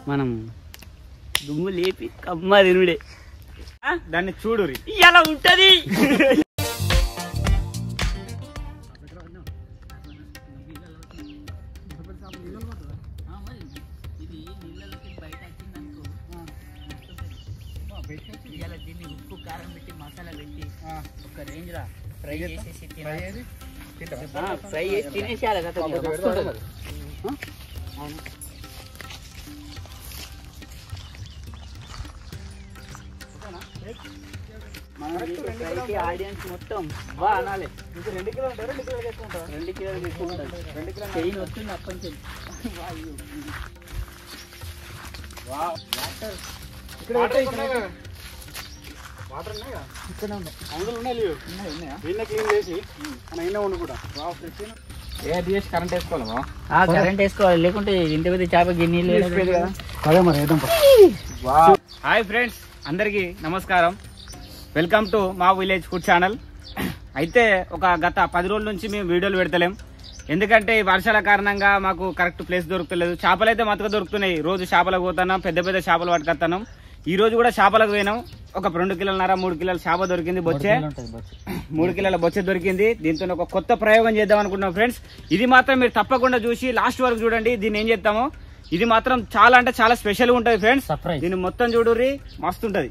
మనం దుమ్ము లేపి కమ్మ తినుడే. దాన్ని చూడురి ఇలా ఉంటది. దీన్ని ఉప్పు కారం పెట్టి మసాలా పెట్టి ఒక రేంజ్ లా ఫ్రై చేసేసి ఫ్రై చేసి తినేసేయాలి కదా. ఆడియన్స్ మొత్తం బాగా అనాలి. 2 కిలోలు ఉంటారు, 2 కిలోలు చేసుకుంటారు. 2 కిలోలు తీసుకుంటారు. 2 కిలోలు చైన్ వస్తుంది అప్పటి వాటర్ ఉన్నాయి కదా ఇక్కడ ఉన్నాయి. అందులో ఉన్నాయి లేవు నిన్న క్లీన్ చేసి మన అయినా ఉండు కూడా ఫ్రెష్ కరెంట్ వేసుకోవాలా? కరెంట్ వేసుకోవాలి, లేకుంటే ఇంటి మీద చేప గిన్నెలు కదా. అదే మరి వేద్దాం. హాయ్ ఫ్రెండ్స్, అందరికీ నమస్కారం. వెల్కమ్ టు మా విలేజ్ ఫుడ్ ఛానల్. అయితే ఒక గత 10 రోజుల నుంచి మేము వీడియోలు పెడతలేం, ఎందుకంటే ఈ వర్షాల కారణంగా మాకు కరెక్ట్ ప్లేస్ దొరుకుతలేదు. చేపలు అయితే మతగా దొరుకుతున్నాయి. రోజు చేపలకు పోతున్నాం, పెద్ద పెద్ద చేపలు పట్టుకొస్తున్నాం. ఈ రోజు కూడా చేపలకు పోయినాం. ఒక 2 కిలోలన్నర 3 కిలోల చేప దొరికింది, బొచ్చే 3 కిలోల బొచ్చే దొరికింది. దీంతో ఒక కొత్త ప్రయోగం చేద్దాం అనుకుంటున్నాం ఫ్రెండ్స్. ఇది మాత్రం మీరు తప్పకుండా చూసి లాస్ట్ వరకు చూడండి. దీన్ని ఏం చేస్తామో ఇది మాత్రం చాలా అంటే చాలా స్పెషల్ గా ఉంటది ఫ్రెండ్స్. దీన్ని మొత్తం చూడుర్రి, మస్తు ఉంటది.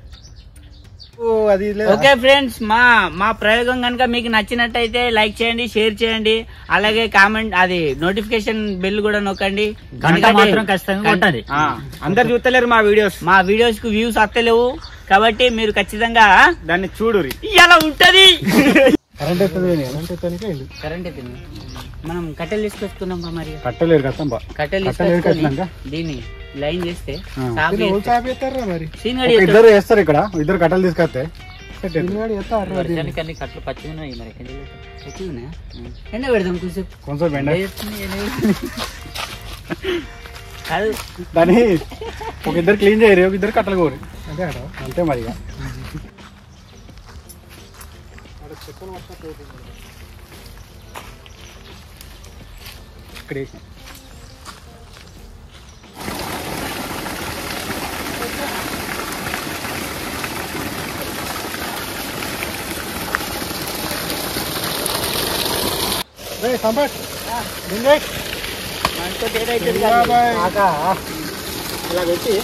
ఓకే ఫ్రెండ్స్, మా ప్రయోగం కనుక మీకు నచ్చినట్టయితే లైక్ చేయండి, షేర్ చేయండి, అలాగే కామెంట్ అది నోటిఫికేషన్ బెల్ కూడా నొక్కండి. అందరు చూస్తలేరు మా వీడియోస్ కు వ్యూస్ వస్తలేవు కాబట్టి మీరు ఖచ్చితంగా దాన్ని చూడురి. ఇలా ఉంటది. కరెంట్ మనం కట్టెలు తీసుకొచ్చుకున్నాం మరి. కట్టెలు తీసుకొచ్చుకొని దీన్ని లైన్ చేస్తే ఇద్దరు వేస్తారు. ఇక్కడ ఇద్దరు కట్టెలు తీసుకొస్తే కట్లు పచ్చిగా ఉన్నాయి. మరి ఎండ పెడదాం కొంచెం ఎండ. కాదు దాన్ని ఒక ఇద్దరు క్లీన్ చేయరు, ఒక ఇద్దరు కట్టలు కోరి అంతే మరి. ఇక్కడ ఇలా పెట్టి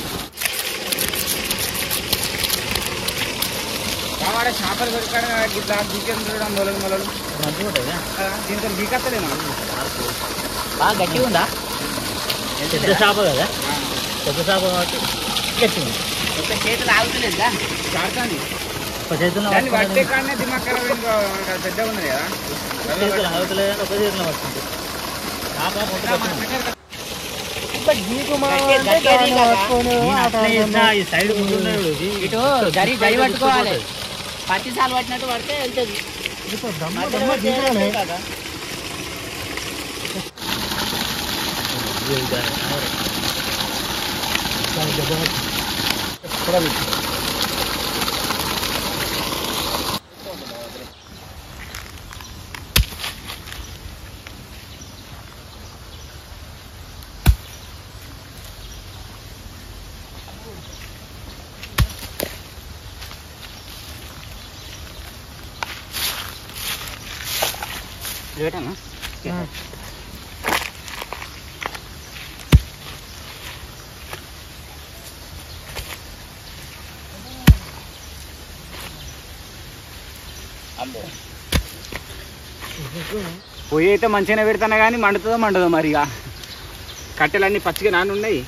చేపలు దొరికాడు ఇట్లా చికెన్ చూడడం మొలలు మొలలు దీంతో బీకత్తలేము. బాగా గట్టిగా ఉందా? పెద్ద చేప కదా, పెద్ద చేప కాబట్టి గట్టిగా ఉంది. ఒక చేతులు ఆగుతలేదా? చాడుతాను చేతుల్లో పట్టే కాడనే దిమాగ్ ఖరాబ్ పెద్దగా ఉన్నది కదా. చేతులు ఆగుతలేదు, ఒక చేతిలో పడుతుంది. సైడ్ ముందు ఇటు జరి పట్టుకోవాలి. 10 సార్లు పట్టినట్టు పడితే వెళ్తుంది. లేటనా పొయ్యి అయితే మంచిగానే పెడతాను కానీ మండుతుందో మండదో మరి. ఇక కట్టెలన్నీ పచ్చిగా నానున్నాయి.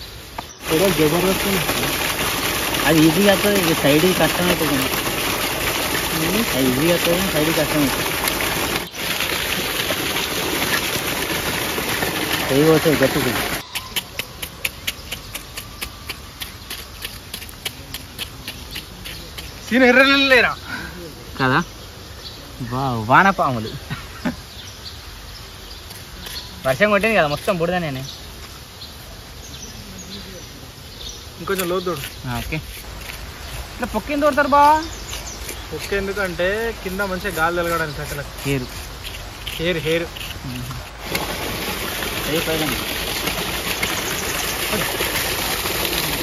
అది ఈజీగా వస్తుంది, సైడ్ కష్టం అవుతుంది. అది ఈజీగా వస్తుంది, సైడ్ కష్టం అవుతుంది. సైడ్ పోతుంది గట్టిగా ఎర్రలేరా కదా. వానపాములు వర్షం కొట్టింది కదా, మొత్తం బుడదనే. ఇంకొంచెం లోతు. ఓకే, ఇట్లా పొక్కి ఎందుకు కొడతారు బా? పొక్కి ఎందుకంటే కింద మంచిగా గాలి తగలడానికి. అసలు హెయిర్ హెయిర్ హెయిర్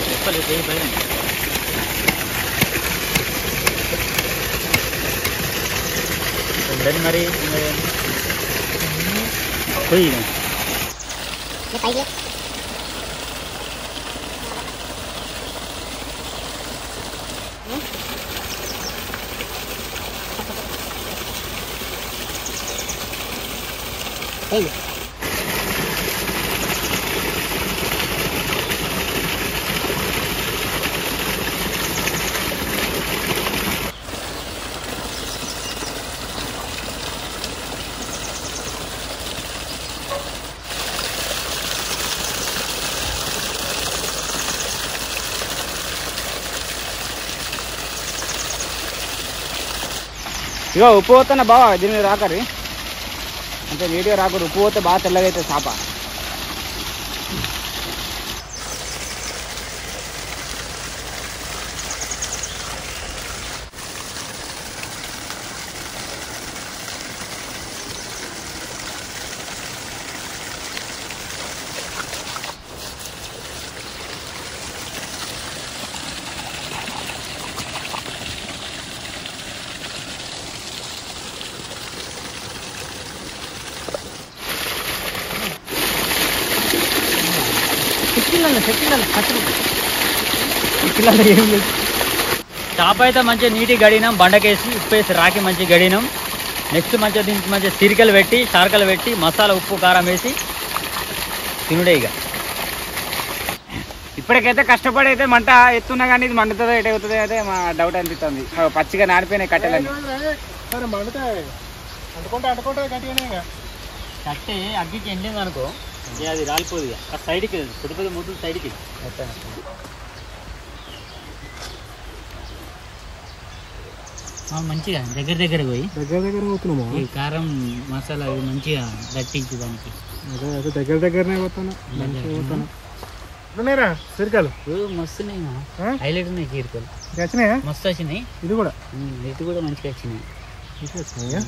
మరి పోయి ఇగో ఉప్పు పోతున్నా బావా దీని మీద రాకరి అంటే నీట్గా రాకూడదు ఉప్పు పోతే బాగా తెల్లగా అవుతుంది చేప చేప అయితే మంచిగా నీటిగా గడినాం బండకేసి ఉప్పు వేసి రాకి మంచిగా గడినాం నెక్స్ట్ మంచిగా దీనికి మంచిగా సిరికలు పెట్టి చారకలు పెట్టి మసాలా ఉప్పు కారం వేసి తినుడే ఇక ఇప్పటికైతే కష్టపడి అయితే మంట ఎత్తున్నా కానీ ఇది మండుతుందో ఎటు అవుతుందో అయితే మా డౌట్ అనిపిస్తుంది పచ్చిగా నానిపోయినాయి కట్టెలని కట్టే అగ్గికి ఎండింది అనుకో అది రాలిపోదు ఇక సైడ్కి పెద్ద పెద్ద ముద్దులు సైడ్కి మంచిగా దగ్గర దగ్గర పోయి పోతున్నాము ఈ కారం మసాలా అవి మంచిగా దట్టించి దానికి అదే దగ్గర దగ్గరనే పోతాను సిరికలు మస్తున్నాయి హైలైట్ ఉన్నాయి కీరకలు వచ్చినాయా మస్తు వచ్చినాయి ఇది కూడా మంచిగా వచ్చినాయి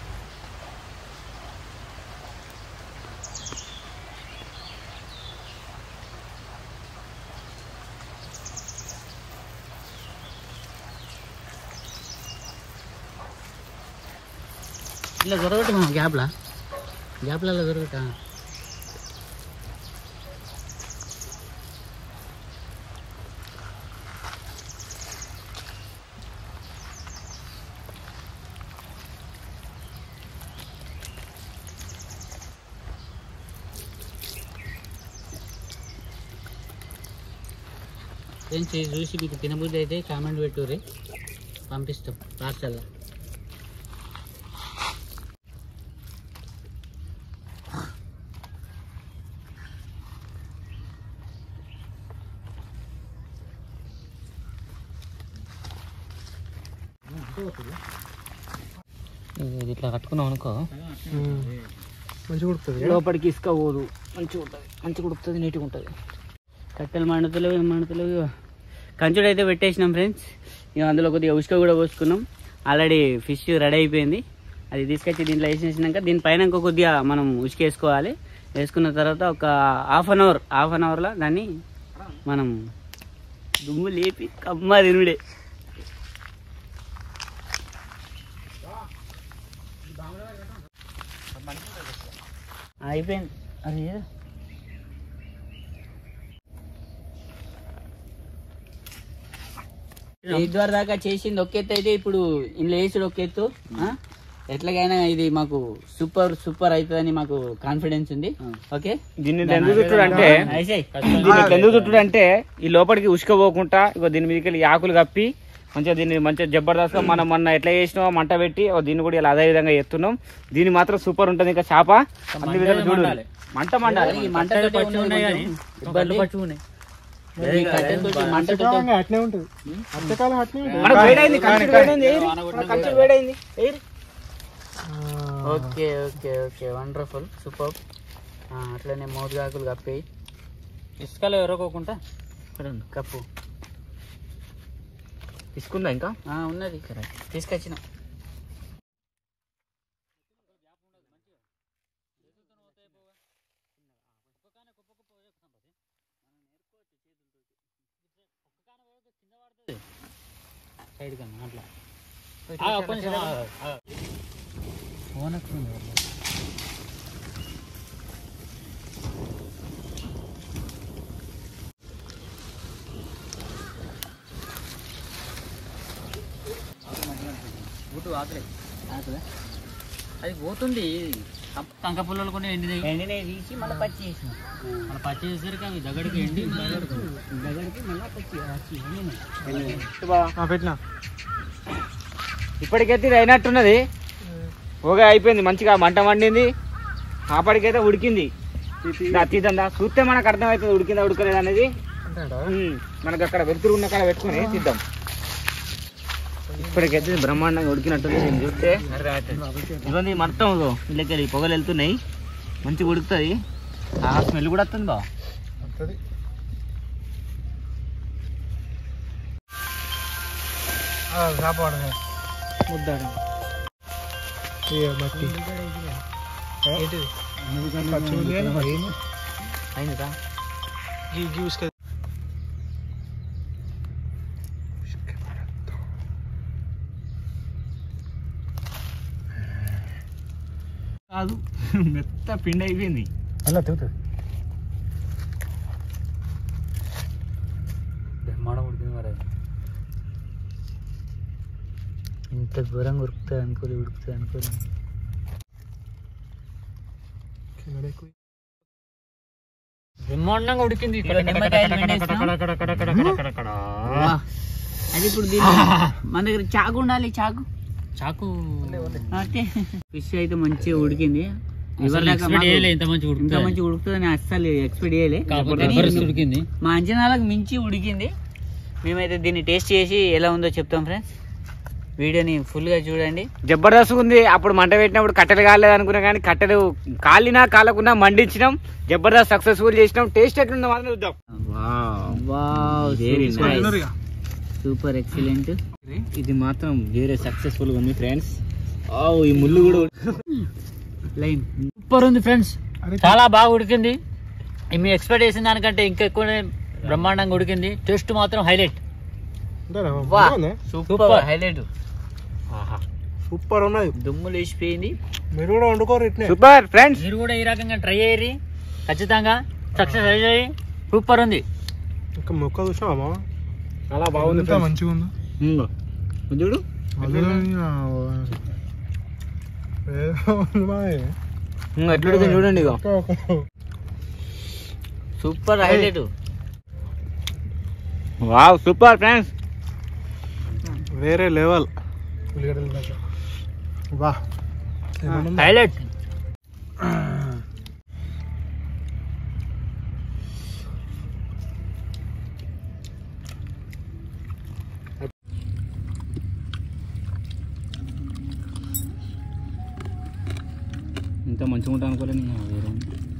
ఇలా దొరకట గ్యాప్లలో దొరకట ఫ్రెండ్స్ చూసి మీకు తినబుద్ధి అయితే కామెంట్ పెట్టుర్రి పంపిస్తాం పార్సల్ ఇట్లా కట్టుకున్నాం అనుకో మంచిగా ఉడుకుతుంది లోపలికి ఇసుక పోదు మంచిగా ఉడుకుతుంది నీట్గా ఉంటుంది కట్టెలు మండుతలేవు ఏం మండుతలేవు కంచుడు అయితే పెట్టేసినాం ఫ్రెండ్స్ ఇక అందులో కొద్దిగా ఉసుక కూడా పోసుకున్నాం ఆల్రెడీ ఫిష్ రెడీ అయిపోయింది అది తీసుకొచ్చి దీంట్లో వేసేసినాక దీనిపైన ఇంకో కొద్దిగా మనం ఉసుక వేసుకోవాలి వేసుకున్న తర్వాత ఒక హాఫ్ అన్ అవర్లో దాన్ని మనం దుమ్ము లేపి కమ్మ తినుడే అయిపోయింది అది ఇదివరకు దాకా చేసింది ఒక ఎత్తు అయితే ఇప్పుడు ఇంట్లో వేసుడు ఒక ఎత్తు ఎట్లాగైనా ఇది మాకు సూపర్ అవుతుందని మాకు కాన్ఫిడెన్స్ ఉంది ఓకే దీన్ని ఎందుకు చుట్టుడు అంటే ఈ లోపలికి ఉసుకపోకుండా ఇగో దీని మీదకి ఆకులు కప్పి మంచిగా దీన్ని మంచిగా జబర్దస్త్గా మనం మొన్న ఎట్లా చేసినామో మంట పెట్టి దీన్ని కూడా ఇలా అదే విధంగా ఎత్తున్నాం దీన్ని మాత్రం సూపర్ ఉంటుంది ఇంకా చేప అన్ని విధాలు చూడాలి మంట మండాలి మంట అట్లే ఉంటుంది okay okay okay wonderful super అట్లనే మోదుగాకులు కప్పి ఇసుకలో ఎరకోకుండా కప్పు తీసుకుందా ఇంకా ఉన్నది తీసుకొచ్చిన సైడ్ కన్నా అట్లా కొంచెం ఫోన్ వస్తుంది. అది పోతుంది కంక పుల్లలు కొన్ని ఎండినాయి తీసి మళ్ళీ పచ్చి చేసిన మళ్ళీ పచ్చి చేసరికి అవి దగ్గరికి ఎండి దగ్గరికి మళ్ళీ పచ్చి పెట్టినా ఇప్పటికైతే ఇది అయినట్టున్నది. ఓకే అయిపోయింది మంచిగా మంట వండింది. అప్పటికైతే ఉడికింది. తీద్దా చూస్తే మనకు అర్థమవుతుంది ఉడికిందా ఉడకలేదు అనేది. మనకు అక్కడ వెలుతురు ఉన్న కాడ పెట్టుకుని తీద్దాం. ఇప్పటికైతే బ్రహ్మాండంగా ఉడికినట్టుంది. నేను చూస్తే ఇవన్నీ మొత్తం ఇళ్ళకి పొగలు వెళ్తున్నాయి. మంచిగా ఉడుకుతుంది. ఆ స్మెల్ కూడా వస్తుంది బా. కాదు మెత్త పిండి అయిపోయింది. అలా తిరుగుతుంది. బ్రహ్మాండం ఉడికింది మరి. ఇంత ఘోరంగా ఉడుకుతుంది అనుకోలేదు. బ్రహ్మాండంగా ఉడికింది. అది ఇప్పుడు మన దగ్గర చాకు ఉండాలి. చాకు ఫిష్ అయితే మంచిగా ఉడికింది. ఇంత మంచిగా ఉడుకుతుందని అస్సలు ఎక్స్పెక్ట్ చేయలే. మా అంచనాలకు మించి ఉడికింది. మేమైతే దీన్ని టేస్ట్ చేసి ఎలా ఉందో చెప్తాం ఫ్రెండ్స్. వీడియోని ఫుల్ గా చూడండి. జబర్దస్త్ ఉంది. అప్పుడు మంట పెట్టినప్పుడు కట్టెలు కాలేదు అనుకున్నా కానీ కట్టెలు కాలినా కాలకున్నా మండించినాం. జబర్దస్త్ సక్సెస్ఫుల్ చేసినాం. టేస్ట్ ఎట్లుందో మాత్రం చూద్దాం. Super excellent. ఇది మాత్రం వేరే సక్సెస్ఫుల్ గా ఉంది ఫ్రెండ్స్. ఈ ముళ్ళు కూడా లైన్ సూపర్ ఉంది ఫ్రెండ్స్. చాలా బాగా ఉడికింది. మీ ఎక్స్పెక్ట్ చేసిన దానికంటే ఇంకా ఎక్కువ బ్రహ్మాండంగా ఉడికింది. టేస్ట్ మాత్రం హైలైట్. Super highlight. సూపర్ ఉన్నది. దుమ్ములు వేసిపోయింది. మీరు కూడా వండుకోరు. Super friends. మీరు కూడా ఈ రకంగా ట్రై అయ్యి ఖచ్చితంగా సక్సెస్ అయ్యి. సూపర్ ఉంది. మొక్క చూసావా? చాలా బాగుంది. మంచిగా ఉంది చూడు. ఎట్లా చూడండి. Super highlight. Wow super friends. వేరే లెవెల్. హైలైట్. ఇంత మంచిగా ఉంటా అనుకోలేదు నేను. వేరే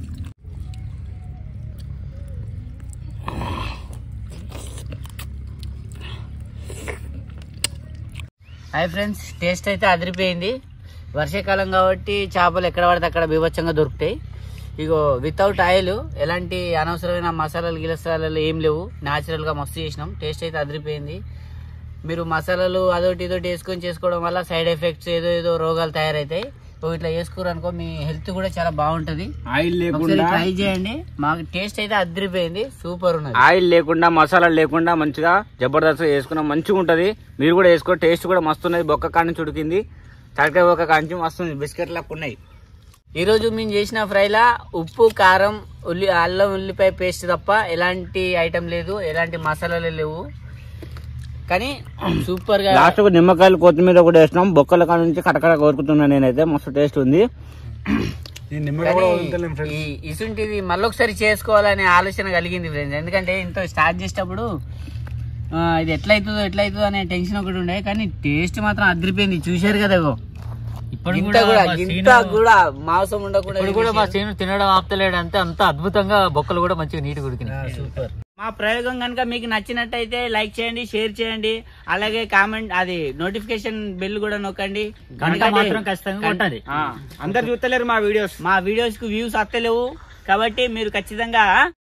హాయ్ ఫ్రెండ్స్. టేస్ట్ అయితే అదిరిపోయింది. వర్షాకాలం కాబట్టి చేపలు ఎక్కడ పడితే అక్కడ బీభత్సంగా దొరుకుతాయి. ఇగో వితౌట్ ఆయిల్, ఎలాంటి అనవసరమైన మసాలాలు గిలసాలు ఏం లేవు. న్యాచురల్గా మస్తు చేసినాం. టేస్ట్ అయితే అదిరిపోయింది. మీరు మసాలాలు అదొకటి ఇదొకటి వేసుకొని చేసుకోవడం వల్ల సైడ్ ఎఫెక్ట్స్ ఏదో రోగాలు తయారవుతాయి. ఇట్లా వేసుకోరు అనుకో మీ హెల్త్ కూడా చాలా బాగుంటది. ఆయిల్ లేకుండా ట్రై చేయండి. మాకు టేస్ట్ అయితే అదిరిపోయింది. సూపర్ ఉన్నది. ఆయిల్ లేకుండా మసాలా లేకుండా మంచిగా జబర్దస్త్ వేసుకున్నా మంచిగా ఉంటది. మీరు కూడా వేసుకో. టేస్ట్ కూడా మస్తు ఉన్నది. బొక్క కాడి నుంచి ఉడికింది. తలకాయ బొక్క కాడి నుంచి మస్తు ఉంది. బిస్కెట్ లాగా ఉన్నాయి. ఈ రోజు మేము చేసిన ఫ్రైలా ఉప్పు, కారం, అల్లం ఉల్లిపాయ పేస్ట్ తప్ప ఎలాంటి ఐటమ్ లేదు. ఎలాంటి మసాలాలు లేవు. కానీ సూపర్ గా లాస్ట్ నిమ్మకాయలు కొత్తిమీర కూడా వేసినాం. బొక్కల కాడ నుంచి కటకడ కోరుకుతున్నా నేనైతే. మస్తు టేస్ట్ ఉంది. ఇసుంటిది మళ్ళొకసారి చేసుకోవాలనే ఆలోచన కలిగింది ఫ్రెండ్స్. ఎందుకంటే ఇంత స్టార్ట్ చేసేటప్పుడు ఇది ఎట్లయితుందో అనే టెన్షన్ ఒకటి ఉండే. కానీ టేస్ట్ మాత్రం అదిరిపోయింది. చూశారు కదా. ఇంత కూడా మాంసం ఉండకుండా మా సీను తినడం ఆపుతలేడు. అంత అద్భుతంగా బొక్కలు కూడా మంచిగా నీట్ ఉడికినాయి. సూపర్. మా ప్రయోగం కనుక మీకు నచ్చినట్టయితే లైక్ చేయండి, షేర్ చేయండి. అలాగే కామెంట్ నోటిఫికేషన్ బెల్ కూడా నొక్కండి. గంట మాత్రం ఖచ్చితంగా కొట్టండి. అందరు చూస్తలేరు మా వీడియోస్ కు వ్యూస్ వస్తలేవు. కాబట్టి మీరు ఖచ్చితంగా